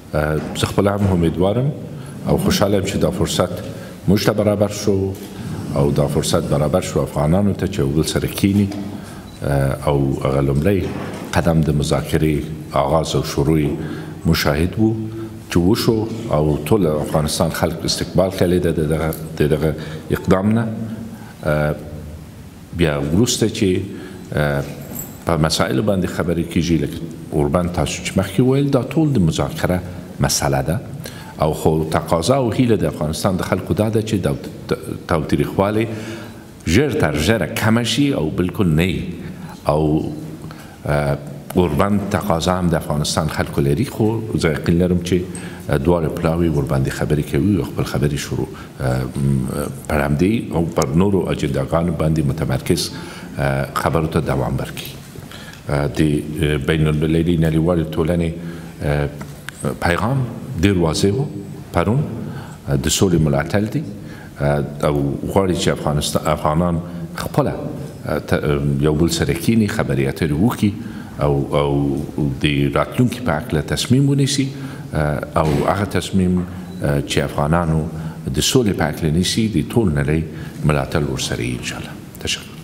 زه خپله هم امیدوارم او خوشحاله یم چې دا فرصت موږ ته برابر شو او دا فرصت برابر شو افغانانو ته چې یو بل سره کینی او هغه لومړی قدم د مذاکرې آغاز او شروع مشاهد وو چې وشو او ټول افغانستان خلک استقبال کړی د دغه اقدام نه. بیا وروسته چې په مسایلو باندې خبرې کیږي لکه اوربند تاسو چې مخکې ویل دا ټول د مذاکره مسله ده او خو تقاضا او هیله د افغانستان د خلکو دا ده چې تاوتریخوالی ژر تر ژره کمه شي او بالکل نه او اوربند تقاضا هم د افغانستان خلکو لري خو زه یقین لرم چې دواړه پلاوي ورباندې خبرې کوي او خپل خبرې شروع پر همدې او پر نورو اجنداګانو باندې متمرکز خبرو ته دوام ورکړي. د بین المللي نړیوالې ټولنې پیغام ډېر واضح و پرون د سولې ملاتړ دی او غواړي چې افغانان خپله یو بل سره کینی خبرې اترې وکړي او د راتلونکي په هکله تصمیم ونیسي او هغه تصمیم چې افغانانو د سولې په هکله نیسي د ټول نړۍ ملاتړ ورسره وي انشاءالله. تشکر.